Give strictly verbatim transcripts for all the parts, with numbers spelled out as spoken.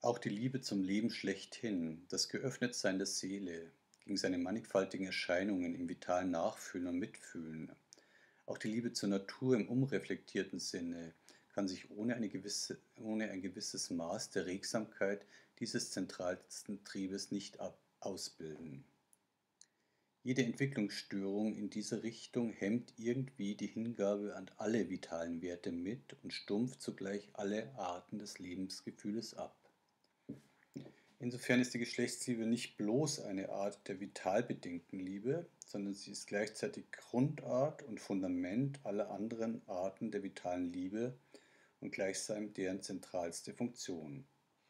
Auch die Liebe zum Leben schlechthin, das Geöffnetsein der Seele gegen seine mannigfaltigen Erscheinungen im vitalen Nachfühlen und Mitfühlen, auch die Liebe zur Natur im umreflektierten Sinne kann sich ohne, eine gewisse, ohne ein gewisses Maß der Regsamkeit dieses zentralsten Triebes nicht ab ausbilden. Jede Entwicklungsstörung in diese Richtung hemmt irgendwie die Hingabe an alle vitalen Werte mit und stumpft zugleich alle Arten des Lebensgefühles ab. Insofern ist die Geschlechtsliebe nicht bloß eine Art der vital bedingten Liebe, sondern sie ist gleichzeitig Grundart und Fundament aller anderen Arten der vitalen Liebe und gleichsam deren zentralste Funktion.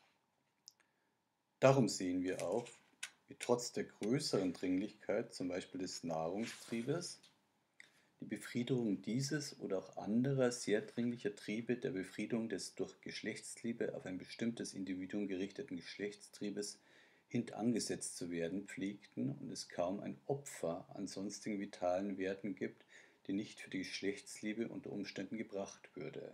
Darum sehen wir auch, wie trotz der größeren Dringlichkeit, zum Beispiel des Nahrungstriebes, die Befriedigung dieses oder auch anderer sehr dringlicher Triebe der Befriedigung des durch Geschlechtsliebe auf ein bestimmtes Individuum gerichteten Geschlechtstriebes hintangesetzt zu werden pflegten und es kaum ein Opfer an sonstigen vitalen Werten gibt, die nicht für die Geschlechtsliebe unter Umständen gebracht würde.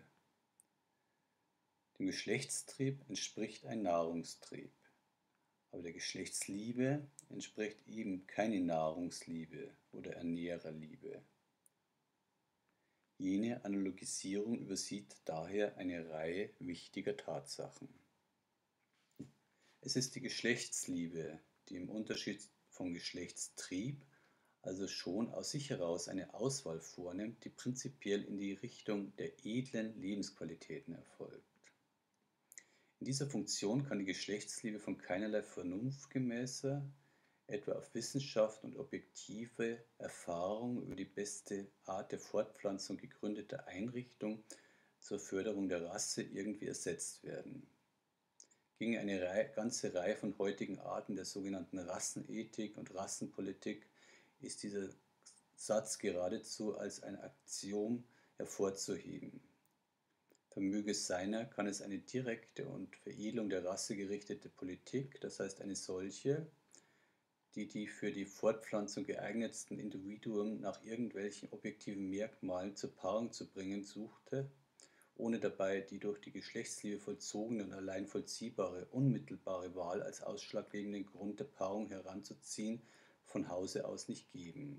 Dem Geschlechtstrieb entspricht ein Nahrungstrieb, aber der Geschlechtsliebe entspricht eben keine Nahrungsliebe oder Ernährerliebe. Jene Analogisierung übersieht daher eine Reihe wichtiger Tatsachen. Es ist die Geschlechtsliebe, die im Unterschied vom Geschlechtstrieb also schon aus sich heraus eine Auswahl vornimmt, die prinzipiell in die Richtung der edlen Lebensqualitäten erfolgt. In dieser Funktion kann die Geschlechtsliebe von keinerlei vernunftgemäßer, etwa auf Wissenschaft und objektive Erfahrung über die beste Art der Fortpflanzung gegründete Einrichtung zur Förderung der Rasse irgendwie ersetzt werden. Gegen eine Reihe, ganze Reihe von heutigen Arten der sogenannten Rassenethik und Rassenpolitik ist dieser Satz geradezu als ein Axiom hervorzuheben. Vermöge es seiner, kann es eine direkte und Veredelung der Rasse gerichtete Politik, das heißt eine solche, die die für die Fortpflanzung geeignetsten Individuen nach irgendwelchen objektiven Merkmalen zur Paarung zu bringen suchte, ohne dabei die durch die Geschlechtsliebe vollzogene und allein vollziehbare, unmittelbare Wahl als ausschlaggebenden Grund der Paarung heranzuziehen, von Hause aus nicht geben.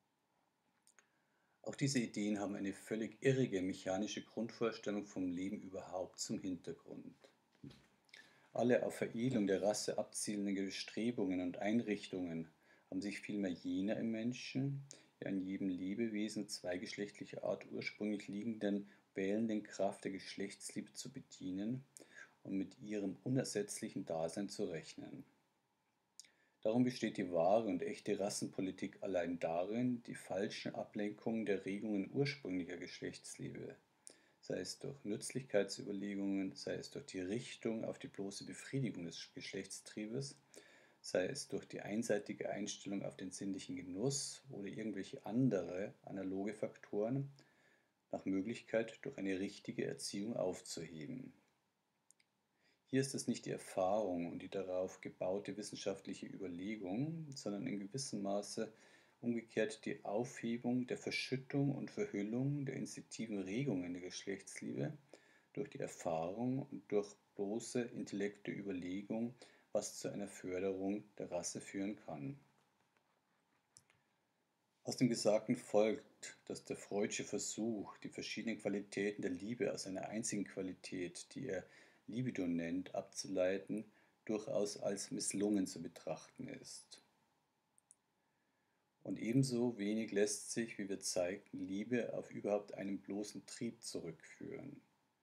Auch diese Ideen haben eine völlig irrige mechanische Grundvorstellung vom Leben überhaupt zum Hintergrund. Alle auf Veredelung der Rasse abzielenden Bestrebungen und Einrichtungen haben sich vielmehr jener im Menschen, ja in jedem Lebewesen zweigeschlechtlicher Art ursprünglich liegenden, wählenden Kraft der Geschlechtsliebe zu bedienen und mit ihrem unersetzlichen Dasein zu rechnen. Darum besteht die wahre und echte Rassenpolitik allein darin, die falschen Ablenkungen der Regungen ursprünglicher Geschlechtsliebe, sei es durch Nützlichkeitsüberlegungen, sei es durch die Richtung auf die bloße Befriedigung des Geschlechtstriebes, sei es durch die einseitige Einstellung auf den sinnlichen Genuss oder irgendwelche andere analoge Faktoren, nach Möglichkeit durch eine richtige Erziehung aufzuheben. Hier ist es nicht die Erfahrung und die darauf gebaute wissenschaftliche Überlegung, sondern in gewissem Maße umgekehrt die Aufhebung der Verschüttung und Verhüllung der instinktiven Regungen der Geschlechtsliebe durch die Erfahrung und durch bloße intellektuelle Überlegung, was zu einer Förderung der Rasse führen kann. Aus dem Gesagten folgt, dass der Freudsche Versuch, die verschiedenen Qualitäten der Liebe aus einer einzigen Qualität, die er Libido nennt, abzuleiten, durchaus als misslungen zu betrachten ist. Und ebenso wenig lässt sich, wie wir zeigten, Liebe auf überhaupt einen bloßen Trieb zurückführen.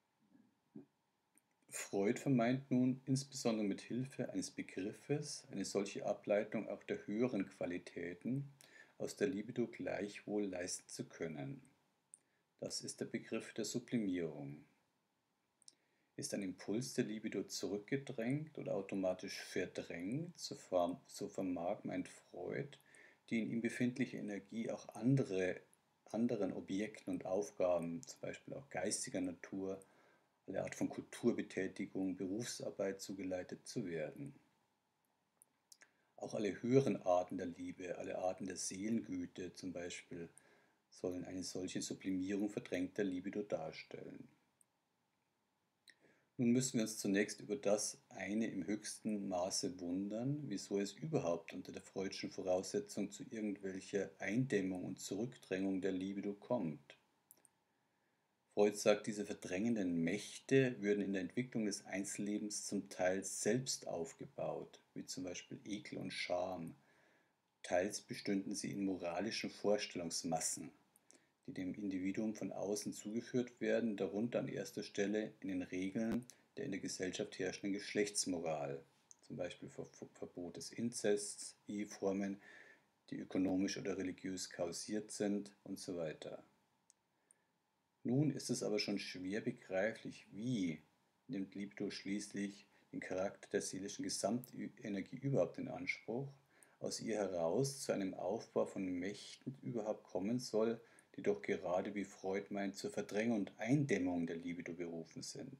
Freud vermeint nun, insbesondere mit Hilfe eines Begriffes, eine solche Ableitung auch der höheren Qualitäten aus der Libido gleichwohl leisten zu können. Das ist der Begriff der Sublimierung. Ist ein Impuls der Libido zurückgedrängt oder automatisch verdrängt, so vermag, meint Freud, die in ihm befindliche Energie auch andere, anderen Objekten und Aufgaben, zum Beispiel auch geistiger Natur, alle Art von Kulturbetätigung, Berufsarbeit zugeleitet zu werden. Auch alle höheren Arten der Liebe, alle Arten der Seelengüte zum Beispiel, sollen eine solche Sublimierung verdrängter Libido darstellen. Nun müssen wir uns zunächst über das eine im höchsten Maße wundern, wieso es überhaupt unter der freudschen Voraussetzung zu irgendwelcher Eindämmung und Zurückdrängung der Libido kommt. Freud sagt, diese verdrängenden Mächte würden in der Entwicklung des Einzellebens zum Teil selbst aufgebaut, wie zum Beispiel Ekel und Scham. Teils bestünden sie in moralischen Vorstellungsmassen, die dem Individuum von außen zugeführt werden, darunter an erster Stelle in den Regeln der in der Gesellschaft herrschenden Geschlechtsmoral, zum Beispiel Verbot des Inzests, Eheformen, die ökonomisch oder religiös kausiert sind und so weiter. Nun ist es aber schon schwer begreiflich, wie nimmt Libido schließlich den Charakter der seelischen Gesamtenergie überhaupt in Anspruch, aus ihr heraus zu einem Aufbau von Mächten überhaupt kommen soll, die doch gerade, wie Freud meint, zur Verdrängung und Eindämmung der Libido berufen sind.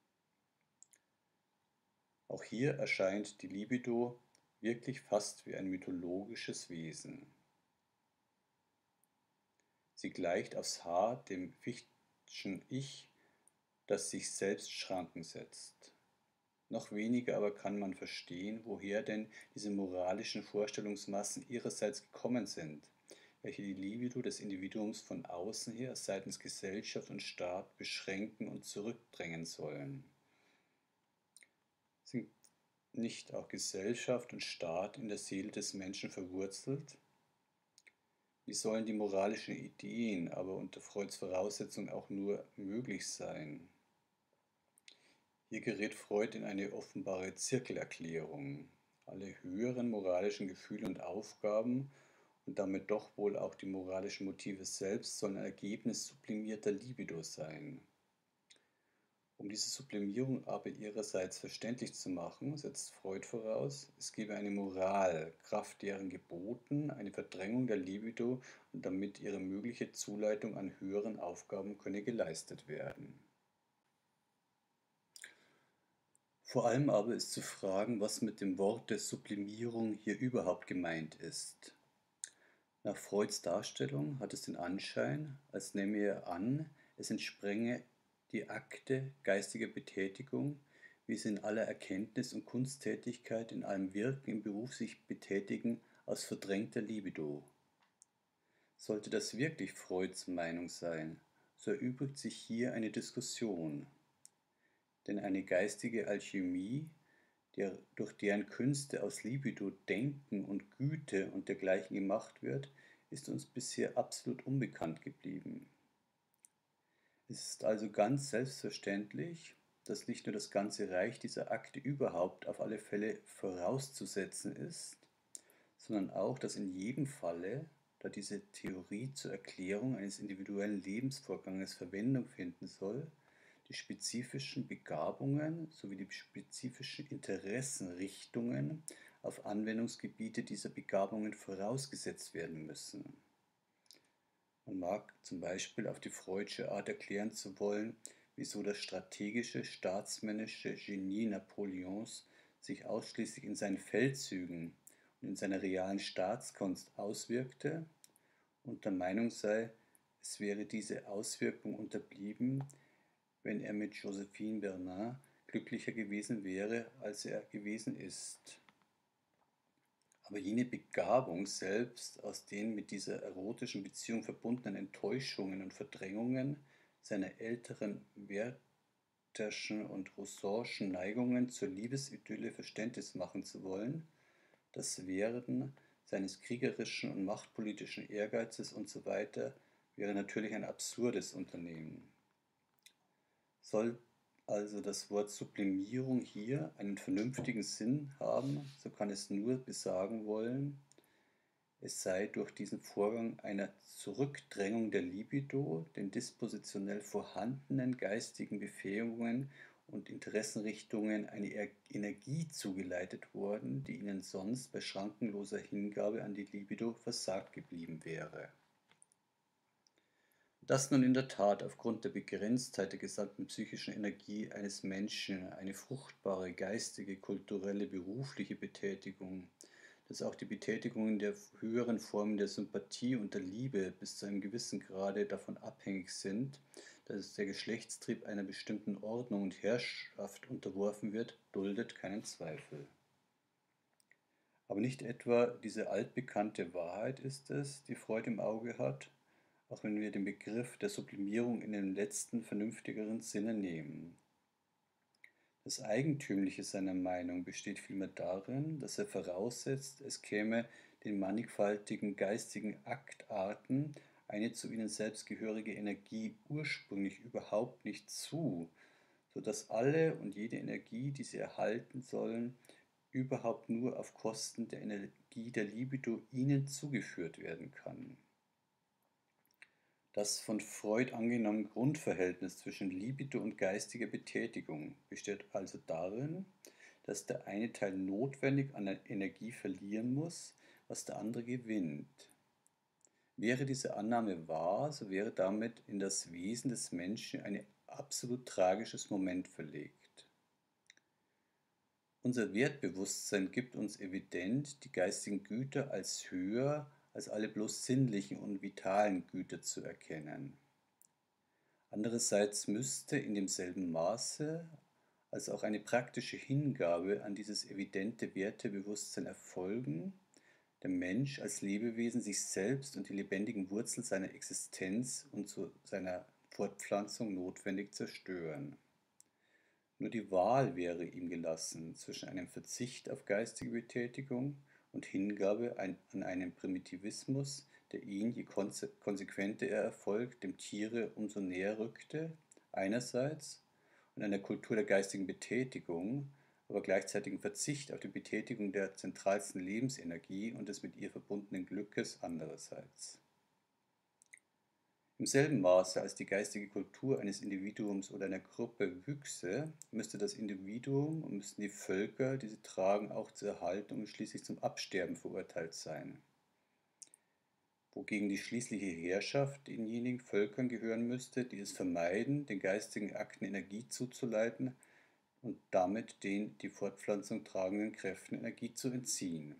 Auch hier erscheint die Libido wirklich fast wie ein mythologisches Wesen. Sie gleicht aufs Haar dem Fichte'schen Ich, das sich selbst Schranken setzt. Noch weniger aber kann man verstehen, woher denn diese moralischen Vorstellungsmassen ihrerseits gekommen sind, welche die Libido des Individuums von außen her seitens Gesellschaft und Staat beschränken und zurückdrängen sollen. Sind nicht auch Gesellschaft und Staat in der Seele des Menschen verwurzelt? Wie sollen die moralischen Ideen aber unter Freuds Voraussetzung auch nur möglich sein? Hier gerät Freud in eine offenbare Zirkelerklärung. Alle höheren moralischen Gefühle und Aufgaben und damit doch wohl auch die moralischen Motive selbst sollen ein Ergebnis sublimierter Libido sein. Um diese Sublimierung aber ihrerseits verständlich zu machen, setzt Freud voraus, es gebe eine Moral, kraft deren Geboten eine Verdrängung der Libido und damit ihre mögliche Zuleitung an höheren Aufgaben könne geleistet werden. Vor allem aber ist zu fragen, was mit dem Wort der Sublimierung hier überhaupt gemeint ist. Nach Freuds Darstellung hat es den Anschein, als nehme er an, es entsprenge die Akte geistiger Betätigung, wie sie in aller Erkenntnis und Kunsttätigkeit, in allem Wirken im Beruf sich betätigen, aus verdrängter Libido. Sollte das wirklich Freuds Meinung sein, so erübrigt sich hier eine Diskussion. Denn eine geistige Alchemie, der, durch deren Künste aus Libido Denken und Güte und dergleichen gemacht wird, ist uns bisher absolut unbekannt geblieben. Es ist also ganz selbstverständlich, dass nicht nur das ganze Reich dieser Akte überhaupt auf alle Fälle vorauszusetzen ist, sondern auch, dass in jedem Falle, da diese Theorie zur Erklärung eines individuellen Lebensvorganges Verwendung finden soll, die spezifischen Begabungen sowie die spezifischen Interessenrichtungen auf Anwendungsgebiete dieser Begabungen vorausgesetzt werden müssen. Man mag zum Beispiel auf die Freudsche Art erklären zu wollen, wieso das strategische, staatsmännische Genie Napoleons sich ausschließlich in seinen Feldzügen und in seiner realen Staatskunst auswirkte und der Meinung sei, es wäre diese Auswirkung unterblieben, wenn er mit Joséphine Bernard glücklicher gewesen wäre, als er gewesen ist. Aber jene Begabung selbst, aus den mit dieser erotischen Beziehung verbundenen Enttäuschungen und Verdrängungen seiner älteren Wertherschen und Rousseau'schen Neigungen zur Liebesidylle Verständnis machen zu wollen, das Werden seines kriegerischen und machtpolitischen Ehrgeizes usw. wäre natürlich ein absurdes Unternehmen. Soll also das Wort Sublimierung hier einen vernünftigen Sinn haben, so kann es nur besagen wollen, es sei durch diesen Vorgang einer Zurückdrängung der Libido den dispositionell vorhandenen geistigen Befähigungen und Interessenrichtungen eine Energie zugeleitet worden, die ihnen sonst bei schrankenloser Hingabe an die Libido versagt geblieben wäre. Dass nun in der Tat aufgrund der Begrenztheit der gesamten psychischen Energie eines Menschen eine fruchtbare geistige, kulturelle, berufliche Betätigung, dass auch die Betätigungen der höheren Formen der Sympathie und der Liebe bis zu einem gewissen Grade davon abhängig sind, dass der Geschlechtstrieb einer bestimmten Ordnung und Herrschaft unterworfen wird, duldet keinen Zweifel. Aber nicht etwa diese altbekannte Wahrheit ist es, die Freud im Auge hat, auch wenn wir den Begriff der Sublimierung in den letzten, vernünftigeren Sinne nehmen. Das Eigentümliche seiner Meinung besteht vielmehr darin, dass er voraussetzt, es käme den mannigfaltigen geistigen Aktarten eine zu ihnen selbst gehörige Energie ursprünglich überhaupt nicht zu, so dass alle und jede Energie, die sie erhalten sollen, überhaupt nur auf Kosten der Energie der Libido ihnen zugeführt werden kann. Das von Freud angenommene Grundverhältnis zwischen Libido und geistiger Betätigung besteht also darin, dass der eine Teil notwendig an Energie verlieren muss, was der andere gewinnt. Wäre diese Annahme wahr, so wäre damit in das Wesen des Menschen ein absolut tragisches Moment verlegt. Unser Wertbewusstsein gibt uns evident die geistigen Güter als höher als alle bloß sinnlichen und vitalen Güter zu erkennen. Andererseits müsste in demselben Maße als auch eine praktische Hingabe an dieses evidente Wertebewusstsein erfolgen, der Mensch als Lebewesen sich selbst und die lebendigen Wurzeln seiner Existenz und zu seiner Fortpflanzung notwendig zerstören. Nur die Wahl wäre ihm gelassen zwischen einem Verzicht auf geistige Betätigung und Hingabe an einen Primitivismus, der ihn, je konsequenter er erfolgt, dem Tiere umso näher rückte, einerseits, und einer Kultur der geistigen Betätigung, aber gleichzeitigen Verzicht auf die Betätigung der zentralsten Lebensenergie und des mit ihr verbundenen Glückes andererseits. Im selben Maße, als die geistige Kultur eines Individuums oder einer Gruppe wüchse, müsste das Individuum und müssten die Völker, die sie tragen, auch zur Erhaltung und schließlich zum Absterben verurteilt sein. Wogegen die schließliche Herrschaft denjenigen Völkern gehören müsste, die es vermeiden, den geistigen Akten Energie zuzuleiten und damit den die Fortpflanzung tragenden Kräften Energie zu entziehen.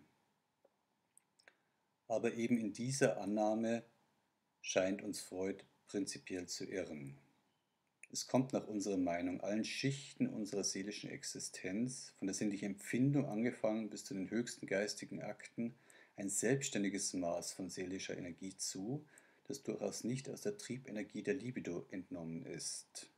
Aber eben in dieser Annahme scheint uns Freud prinzipiell zu irren. Es kommt nach unserer Meinung allen Schichten unserer seelischen Existenz, von der sinnlichen Empfindung angefangen bis zu den höchsten geistigen Akten, ein selbstständiges Maß von seelischer Energie zu, das durchaus nicht aus der Triebenergie der Libido entnommen ist.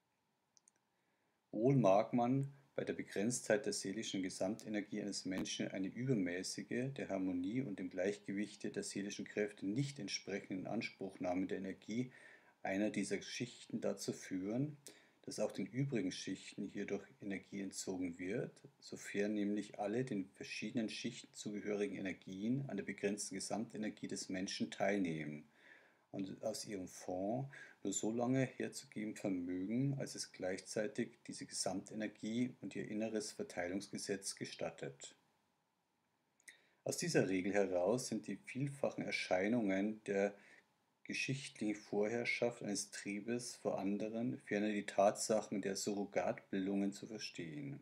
Wohl mag man bei der Begrenztheit der seelischen Gesamtenergie eines Menschen eine übermäßige, der Harmonie und dem Gleichgewichte der seelischen Kräfte nicht entsprechende Inanspruchnahme der Energie einer dieser Schichten dazu führen, dass auch den übrigen Schichten hierdurch Energie entzogen wird, sofern nämlich alle den verschiedenen Schichten zugehörigen Energien an der begrenzten Gesamtenergie des Menschen teilnehmen und aus ihrem Fonds nur so lange herzugeben vermögen, als es gleichzeitig diese Gesamtenergie und ihr inneres Verteilungsgesetz gestattet. Aus dieser Regel heraus sind die vielfachen Erscheinungen der geschichtlichen Vorherrschaft eines Triebes vor anderen, ferner die Tatsachen der Surrogatbildungen zu verstehen.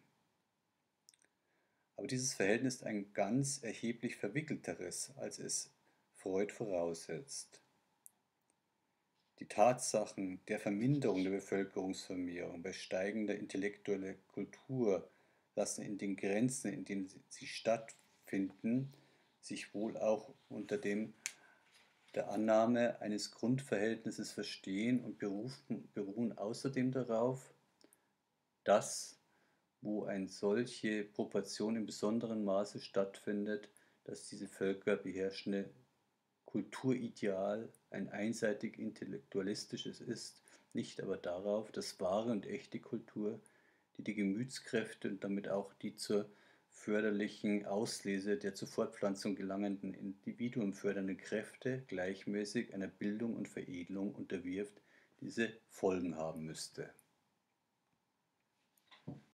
Aber dieses Verhältnis ist ein ganz erheblich verwickelteres, als es Freud voraussetzt. Die Tatsachen der Verminderung der Bevölkerungsvermehrung bei steigender intellektueller Kultur lassen in den Grenzen, in denen sie stattfinden, sich wohl auch unter dem der Annahme eines Grundverhältnisses verstehen und berufen, beruhen außerdem darauf, dass, wo eine solche Proportion in besonderem Maße stattfindet, dass diese Völker beherrschende Kulturideal ein einseitig intellektualistisches ist, nicht aber darauf, dass wahre und echte Kultur, die die Gemütskräfte und damit auch die zur förderlichen Auslese der zur Fortpflanzung gelangenden Individuen fördernden Kräfte gleichmäßig einer Bildung und Veredelung unterwirft, diese Folgen haben müsste.